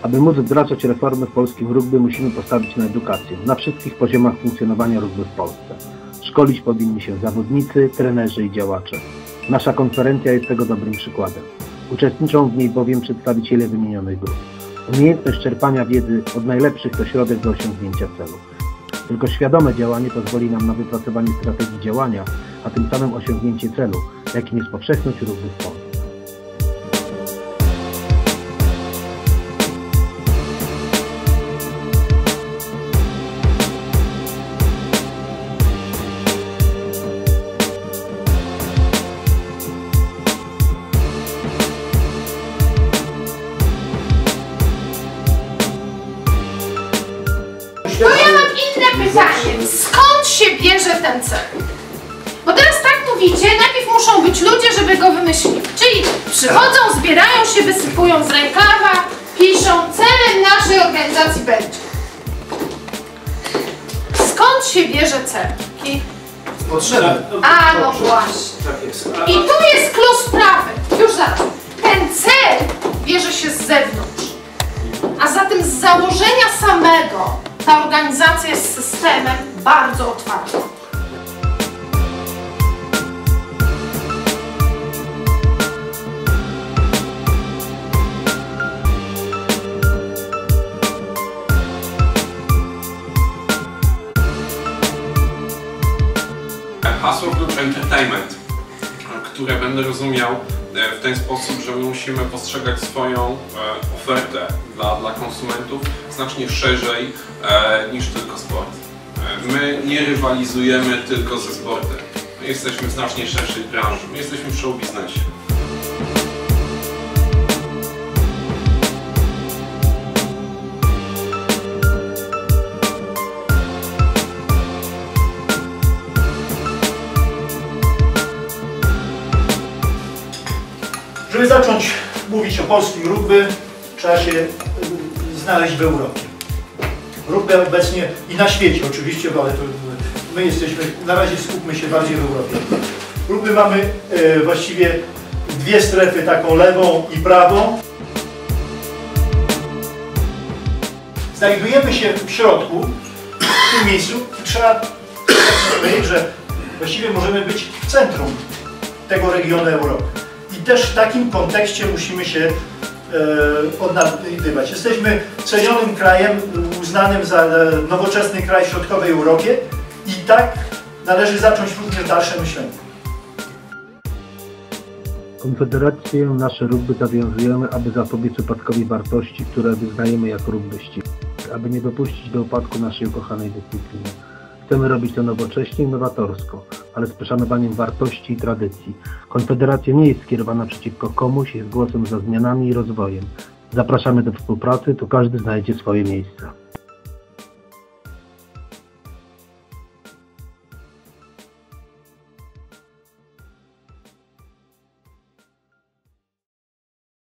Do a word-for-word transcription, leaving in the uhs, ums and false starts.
Aby móc wdrażać reformy w polskim rugby, musimy postawić na edukację na wszystkich poziomach funkcjonowania rugby w Polsce. Szkolić powinni się zawodnicy, trenerzy i działacze. Nasza konferencja jest tego dobrym przykładem. Uczestniczą w niej bowiem przedstawiciele wymienionych grup. Umiejętność czerpania wiedzy od najlepszych to środek do osiągnięcia celu. Tylko świadome działanie pozwoli nam na wypracowanie strategii działania, a tym samym osiągnięcie celu, jakim jest powszechność rugby w Polsce. To ja mam inne pytanie. Skąd się bierze ten cel? Bo teraz tak mówicie, najpierw muszą być ludzie, żeby go wymyślili. Czyli przychodzą, zbierają się, wysypują z rękawa, piszą, celem naszej organizacji będzie. Skąd się bierze cel? I... Potrzeby. A, no właśnie. I tu jest klucz sprawy. Już zaraz. Ten cel bierze się z zewnątrz. A zatem z założenia samego ta organizacja jest systemem bardzo otwartym. Hasło Klucz Entertainment, które będę rozumiał w ten sposób, że my musimy postrzegać swoją ofertę dla, dla konsumentów znacznie szerzej e, niż tylko sport. E, my nie rywalizujemy tylko ze sportem. My jesteśmy w znacznie szerszej branży. My jesteśmy w show biznesie. Żeby zacząć mówić o polskim rugby, trzeba się znaleźć w Europie. Rugby obecnie i na świecie oczywiście, ale to my jesteśmy, na razie skupmy się bardziej w Europie. Rugby mamy e, właściwie dwie strefy, taką lewą i prawą. Znajdujemy się w środku, w tym miejscu i trzeba powiedzieć, że właściwie możemy być w centrum tego regionu Europy. I też w takim kontekście musimy się e, odnajdywać. Jesteśmy cenionym krajem, uznanym za e, nowoczesny kraj w środkowej Europie i tak należy zacząć również dalsze myślenie. Konfederację nasze rugby zawiązujemy, aby zapobiec upadkowi wartości, które wyznajemy jako rugbyści, aby nie dopuścić do upadku naszej ukochanej dyscypliny. Chcemy robić to nowocześnie i nowatorsko, ale z poszanowaniem wartości i tradycji. Konfederacja nie jest skierowana przeciwko komuś, jest głosem za zmianami i rozwojem. Zapraszamy do współpracy, tu każdy znajdzie swoje miejsce.